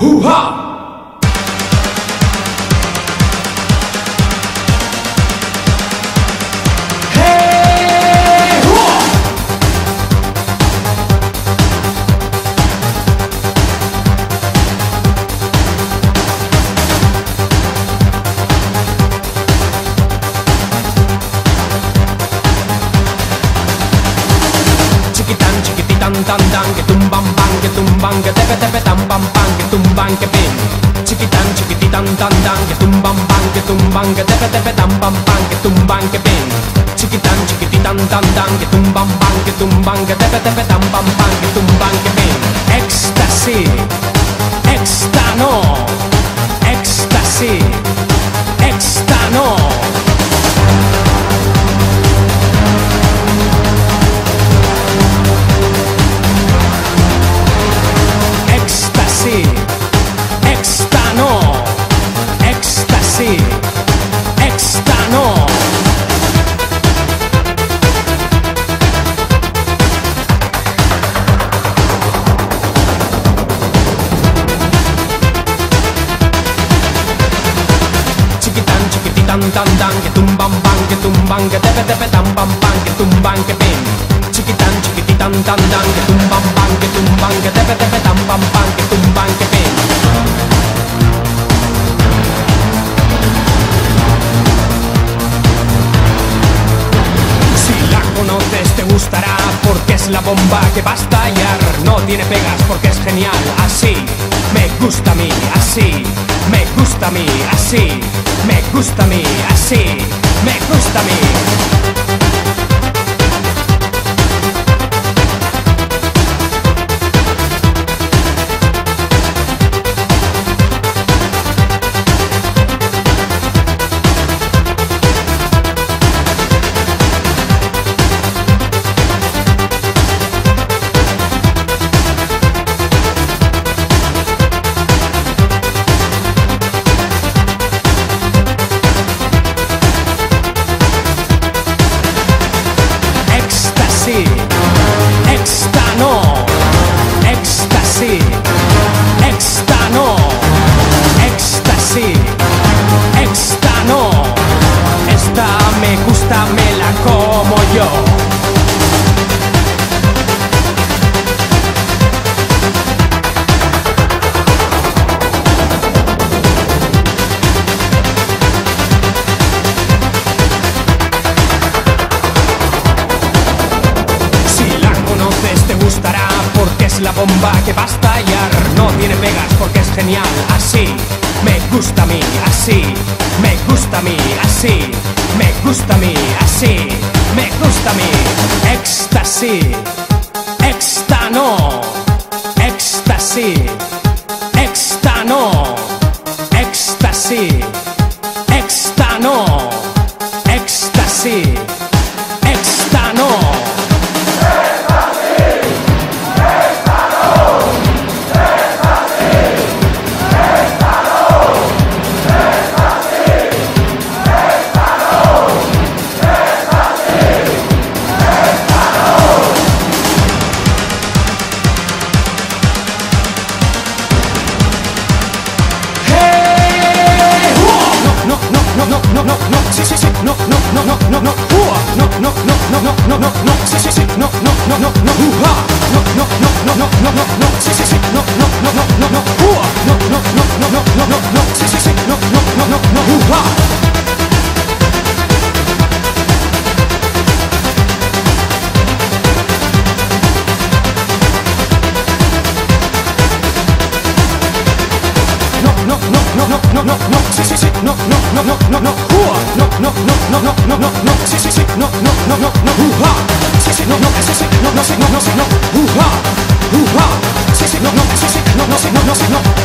¡Hoo-ha! Tan tan que tumban que tepe tepe tam pam pam que tumban que pin chiquitán chiquititan tan tan que tumban que tepe tepe tam pam pam que tumban que pin chiquitán chiquititan tan tan que tumban que tepe tepe tam pam pam que tumban que pin éxtasis éxtano éxtasis éxtano éxtano, éxtasis, éxtano. Chiquitán, chiquititan, tan tan, que tumban, que tepe tepe tam pam pam, que tumban, que pin. Chiquitán, chiquititan, tan tan, que tumban, que tepe tepe tam pam pam, que tumban, que pin. Si la conoces te gustará porque es la bomba que va a estallar. No tiene pegas porque es genial. Así me gusta a mí, así me gusta a mí, así me gusta a mí, así me gusta a mí. Éxtano, éxtasis, éxtano, éxtasis, éxtano. Esta me gusta, me la como yo. Porque es la bomba que va a estallar. No tiene pegas porque es genial. Así me gusta a mí, así me gusta a mí, así me gusta a mí, así me gusta a mí. Éxtasis, éxtano, éxtasis, éxtano, éxtasis, éxtano, éxtasis, éxtano. Sí, sí, sí, no, no, no, no, no, no, no, no, no, no, no, no, no, no, sí, sí, sí, no, no, no, no, no, no, no, no, no, no, no, no, no, sí, sí, sí, no, no, no, no, no, no, no, no, no, no, no, no, no, no, sí, sí, sí, no, no, no, no, no, no, no, no, sí, sí, sí, no, no, no, no, no, no, no, no, no, no, no, no, no, no, sí, sí, sí, no, no, no, no, no, sí, sí, no, no, sí, sí, no, no, sí, no, no, sí, no, sí, sí, no, no, sí, sí, no, no, sí, sí, no, no, sí, no, no, sí, no.